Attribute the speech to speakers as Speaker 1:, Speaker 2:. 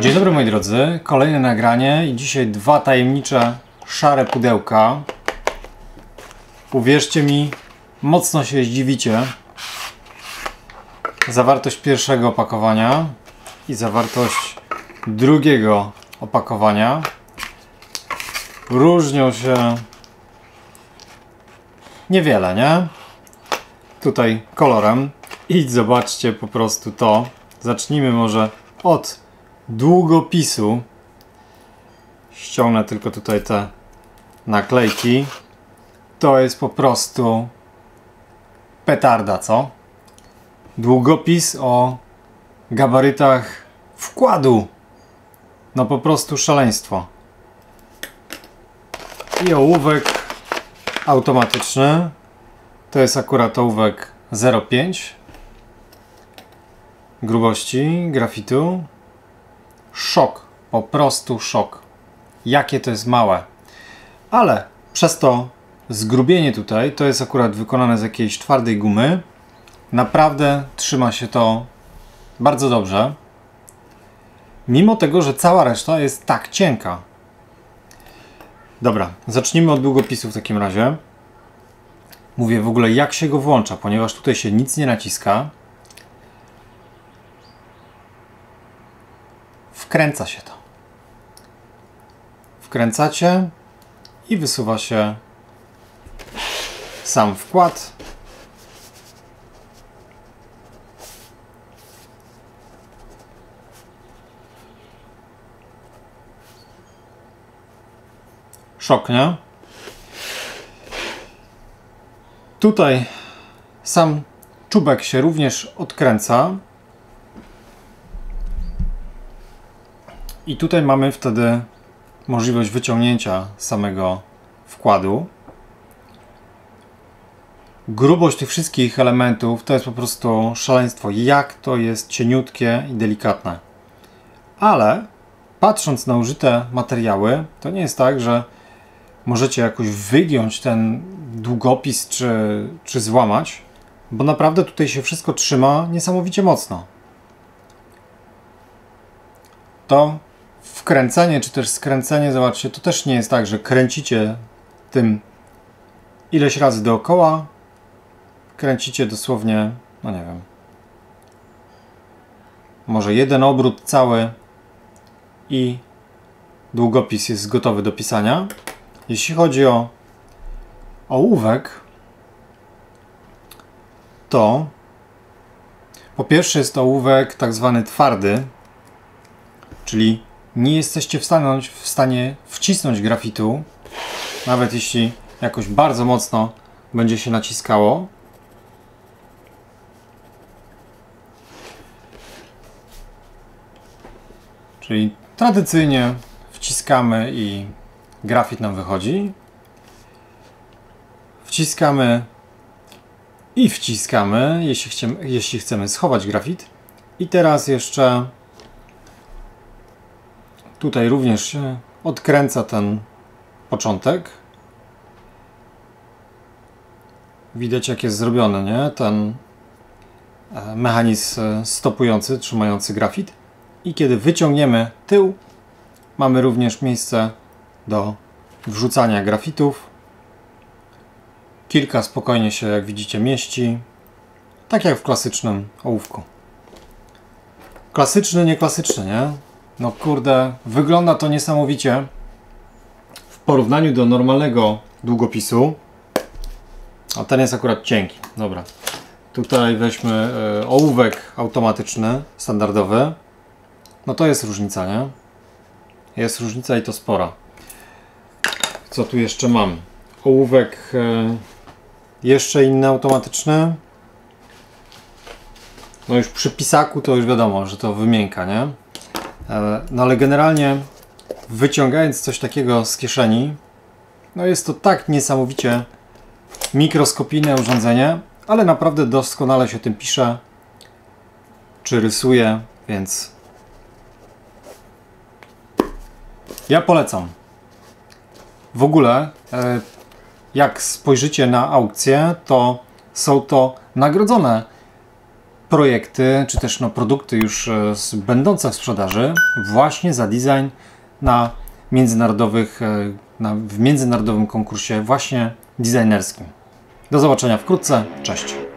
Speaker 1: Dzień dobry moi drodzy, kolejne nagranie i dzisiaj dwa tajemnicze szare pudełka. Uwierzcie mi, mocno się zdziwicie. Zawartość pierwszego opakowania i zawartość drugiego opakowania różnią się niewiele, nie? Tutaj kolorem. I zobaczcie po prostu to. Zacznijmy może od długopisu. Ściągnę tylko tutaj te naklejki. To jest po prostu petarda, co? Długopis o gabarytach wkładu. No po prostu szaleństwo. I ołówek automatyczny. To jest akurat ołówek 0,5 grubości grafitu. Szok, po prostu szok. Jakie to jest małe. Ale przez to zgrubienie tutaj, to jest akurat wykonane z jakiejś twardej gumy. Naprawdę trzyma się to bardzo dobrze. Mimo tego, że cała reszta jest tak cienka. Dobra, zacznijmy od długopisu w takim razie. Mówię w ogóle jak się go włącza, ponieważ tutaj się nic nie naciska. Wkręca się to. Wkręcacie i wysuwa się sam wkład. Szok, nie? Tutaj sam czubek się również odkręca. I tutaj mamy wtedy możliwość wyciągnięcia samego wkładu. Grubość tych wszystkich elementów to jest po prostu szaleństwo, jak to jest cieniutkie i delikatne. Ale patrząc na użyte materiały, to nie jest tak, że możecie jakoś wygiąć ten długopis czy złamać, bo naprawdę tutaj się wszystko trzyma niesamowicie mocno. To wkręcenie czy też skręcenie, zobaczcie, to też nie jest tak, że kręcicie tym ileś razy dookoła. Kręcicie dosłownie, no nie wiem, może jeden obrót cały i długopis jest gotowy do pisania. Jeśli chodzi o ołówek, to po pierwsze jest to ołówek tak zwany twardy, czyli nie jesteście w stanie wcisnąć grafitu, nawet jeśli jakoś bardzo mocno będzie się naciskało. Czyli tradycyjnie wciskamy i grafit nam wychodzi. Wciskamy i wciskamy, jeśli chcemy schować grafit. I teraz jeszcze tutaj również się odkręca ten początek. Widać jak jest zrobiony, nie? Ten mechanizm stopujący, trzymający grafit. I kiedy wyciągniemy tył, mamy również miejsce do wrzucania grafitów. Kilka spokojnie się, jak widzicie, mieści. Tak jak w klasycznym ołówku. Klasyczny, nie klasyczny, nie? No kurde, wygląda to niesamowicie w porównaniu do normalnego długopisu. A ten jest akurat cienki. Dobra. Tutaj weźmy ołówek automatyczny, standardowy. No to jest różnica, nie? Jest różnica i to spora. Co tu jeszcze mam? Ołówek jeszcze inny automatyczny. No już przy pisaku to już wiadomo, że to wymięka, nie? No ale generalnie wyciągając coś takiego z kieszeni, no jest to tak niesamowicie mikroskopijne urządzenie, ale naprawdę doskonale się tym pisze czy rysuje, więc ja polecam. W ogóle jak spojrzycie na aukcje, to są to nagrodzone projekty, czy też no, produkty już będące w sprzedaży właśnie za design na w międzynarodowym konkursie właśnie designerskim. Do zobaczenia wkrótce. Cześć!